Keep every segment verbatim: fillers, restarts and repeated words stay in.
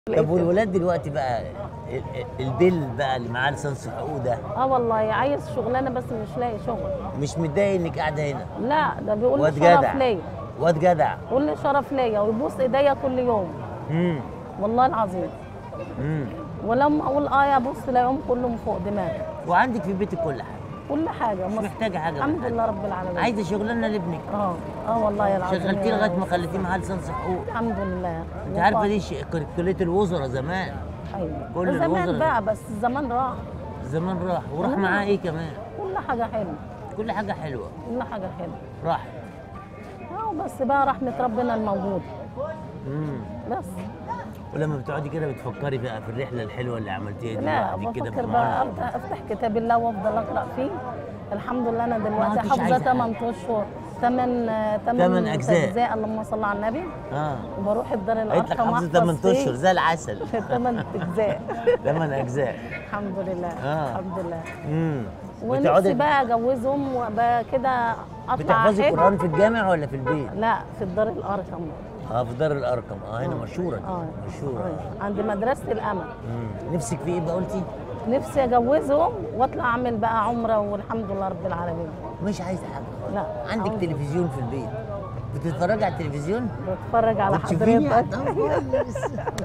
طب والولاد دلوقتي بقى البيل بقى اللي معاه لسانس حقوق ده اه والله عايز شغلانه بس مش لاقي شغل. مش متضايق انك قاعده هنا؟ لا ده بيقول لي واد شرف جدع ليا. واد جدع بيقول لي شرف ليا ويبوس ايديا كل يوم. امم والله العظيم. امم ولما اقول اه يا بص الاقيهم كلهم فوق دماغي. وعندك في بيتك كل حاجه؟ كل حاجه مش محتاجه حاجه. الحمد لله رب العالمين. عايزه شغلانه لابنك؟ اه اه والله العظيم شغلتيه لغايه ما خليتيه معاه لسانس حقوق. الحمد لله. انت عارفه دي شيء كليه الوزراء زمان. ايوه كل زمان الوزراء بقى بس الزمان راح. زمان راح وراح معاه ايه كمان؟ كل حاجه حلوه. كل حاجه حلوه. كل حاجه حلوه. راحت. اه بس بقى رحمه ربنا الموجوده. امم بس. ولما بتقعدي كده بتفكري بقى في الرحله الحلوه اللي عملتيها دي لا لوحدك كده بفكر في بقى المعرض؟ افتح افتح كتاب الله وافضل اقرا فيه. الحمد لله انا دلوقتي عدتش حافظه عايزة ثمان اشهر ثمان تمن أجزاء. اجزاء اللهم صل على النبي. اه وبروح الدار قلت لك الارقم حافظه ثمان اشهر زي العسل. ثمان اجزاء ثمان اجزاء. الحمد لله. آه. الحمد لله. امم ونفسي بقى اجوزهم وبقى كده اطلع بتحفظي حلو. القران في الجامع ولا في البيت؟ لا في الدار الارقم. اه في دار الارقم. اه هنا آه. مشهوره دي. اه مشهوره. آه. عند مدرسه الامل. امم نفسك في ايه بقى قلتي؟ نفسي اجوزهم واطلع اعمل بقى عمره والحمد لله رب العالمين. مش عايزه حاجه خالص. لا عندك عاوز- تلفزيون في البيت؟ بتتفرجي على التلفزيون؟ بتفرج على بتشوفيني؟ حضرتك. طب كويس.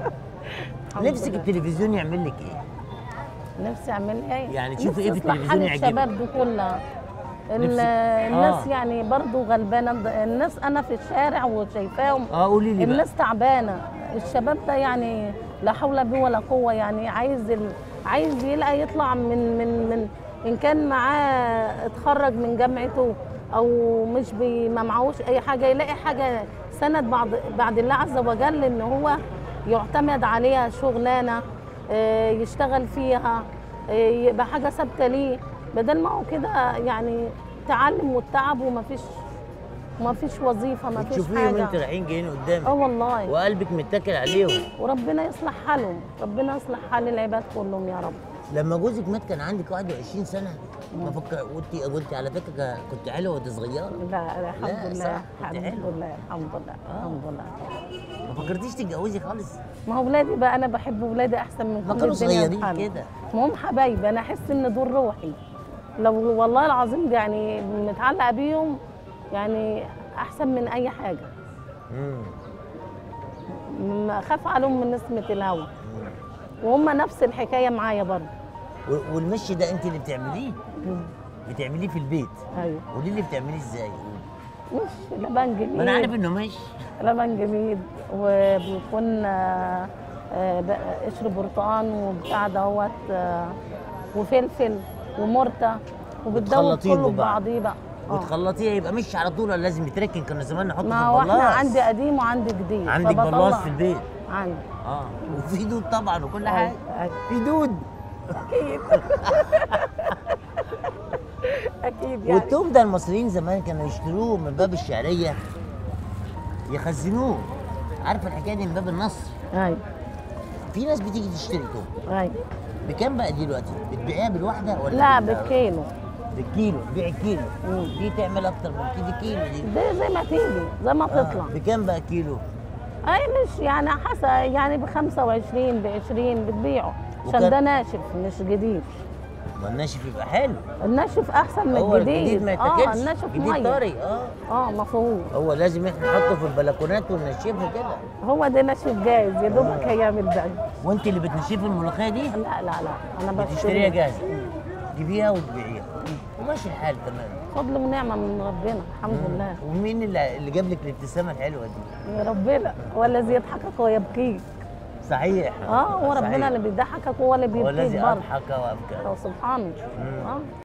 الحمد نفسك لله. التلفزيون يعمل لك ايه؟ نفسي اعمل ايه؟ يعني تشوفي نفسي إيه في أصلح التلفزيون حال يعجبك؟ الشباب دي كلها. ال- نفسي- الناس آه. يعني برضو غلبانه. الناس انا في الشارع وشايفاهم. اه قولي لي بقى. الناس تعبانه. الشباب ده يعني لا حول به ولا قوه يعني عايز ال... عايز يلقى يطلع من من من ان كان معاه اتخرج من جامعته او مش بي ما معهوش اي حاجه يلاقي حاجه سند بعد بعد الله عز وجل ان هو يعتمد عليها شغلانه آه، يشتغل فيها آه، يبقى حاجه ثابته ليه بدل ما هو كده يعني تعلم والتعب ومفيش مفيش وظيفه مفيش بتشوفيهم حاجه. انت رايحين جايين قدامك اه والله. وقلبك متكل عليهم. وربنا يصلح حالهم. ربنا يصلح حال العباد كلهم يا رب. لما جوزك مات كان عندك واحد وعشرين سنه؟ ما فكر وانت وانت على فكره كنت حلوه وانت صغيره. لا لا الحمد لا، لله. صح، كنت الحمد حلوة. لله الحمد لله آه. الحمد لله. ما فكرتيش تتجوزي خالص؟ ما هو ولادي بقى انا بحب ولادي احسن من ما كل كانوا الدنيا صغيرين بحالها. كده. ما هم حبايبي انا احس ان دول روحي. لو والله العظيم يعني متعلقه بيهم يعني احسن من اي حاجه. امم ما اخاف عليهم من نسمه الهوى. وهم نفس الحكايه معايا برضه. والمشي ده انت اللي بتعمليه؟ بتعمليه في البيت؟ ايوه. قولي لي بتعمليه ازاي؟ مش لبن جميد. ما انا عارف انه ماشي. لبن جميد وبيكون آه، آه، بقى قشر برتقان وبتاع دوت آه، وفلفل ومرته وبتدوب بتخلطيه كله ببعض. ببعضيه بقى. آه. وتخلطيه يبقى مش على طول ولا لازم يتركن؟ كنا زمان نحطه في ما هو البلاص. احنا عندي قديم وعندي جديد. عندك فبطلع- بلاص في البيت؟ عندي. اه وفي دود طبعا وكل أيوة، حاجه. أيوة. في دود. اكيد. اكيد يعني. والثوم ده المصريين زمان كانوا يشتروه من باب الشعريه يخزنوه. عارفه الحكايه دي من باب النصر؟ ايوه في ناس بتيجي تشتري توم. ايوه. بكام بقى دلوقتي؟ بتبيعيها بالواحده ولا لا بال- بالكيلو. بالكيلو؟ بيع الكيلو. مم. دي تعمل اكتر من كده كيلو دي. ده زي ما تيجي زي ما تطلع. آه. بكام بقى كيلو؟ اي مش يعني حسب يعني ب خمسة وعشرين ب عشرين بتبيعه عشان وكان- ده ناشف مش جديد. ما الناشف يبقى حلو. الناشف احسن من هو الجديد. الجديد ما اه يتاكلش. الناشف جديد ميه. طري. اه اه مفهوم. هو لازم احنا نحطه في البلكونات وننشفه كده. هو ده ناشف جاهز يا دوبك هيعمل ده. وانت اللي بتنشفي الملوخيه دي؟ لا لا لا انا بتشتريها بشتريها جاهزه. تجيبيها وتبيعيها وماشي الحال تمام. فضل ونعمه من ربنا الحمد لله. ومين اللي اللي جاب لك الابتسامه الحلوه دي؟ يا ربنا هو الذي يضحكك ويبكيك. صحيح. اه هو صحيح. ربنا اللي بيضحكك هو اللي هو بيبكيك الذي برضه. اضحك وابكى. سبحانه. اه